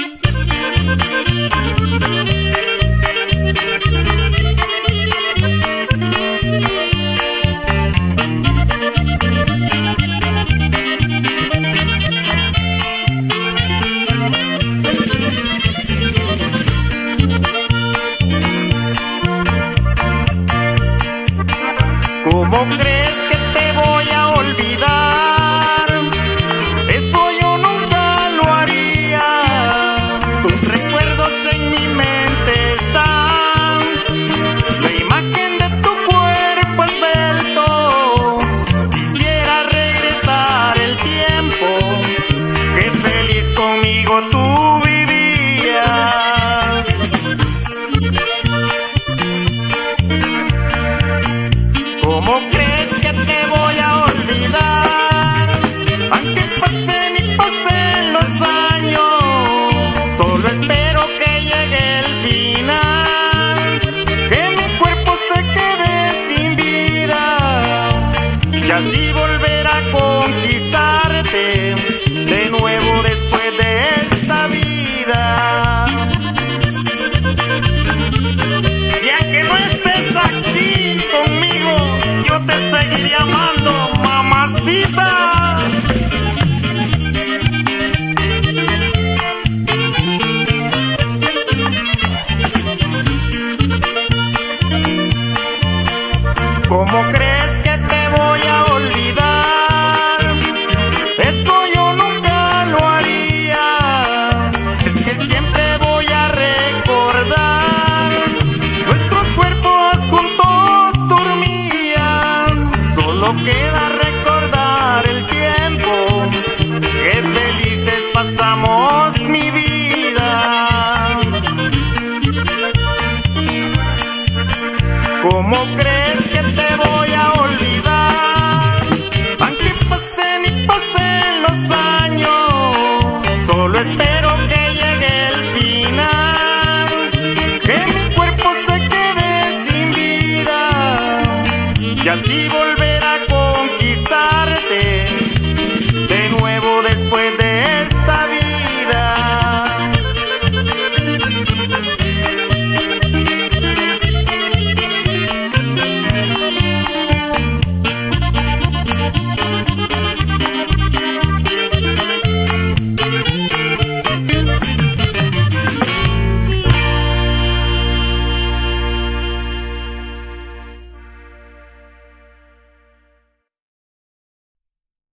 ¿Cómo crees que te voy a olvidar? Eso yo nunca lo haría. Tus recuerdos en mi mente están. La imagen de tu cuerpo esbelto. Quisiera regresar el tiempo que feliz conmigo tú vivías. ¿Cómo crees que te voy a olvidar? Aunque pasen y pasen los años, solo espero que llegue el final, que mi cuerpo se quede sin vida y así volver a conquistarte de nuevo después de esta vida. Ya que no estés aquí conmigo, yo te seguiré amando, mamacita. ¿Cómo crees que te voy a olvidar? Eso yo nunca lo haría. Es que siempre voy a recordar nuestros cuerpos juntos dormían. Solo queda recordar el tiempo que felices pasamos, mi vida. ¿Cómo crees que te voy a olvidar? Aunque pasen y pasen los años, solo espero que llegue el final, que mi cuerpo se quede sin vida y así voy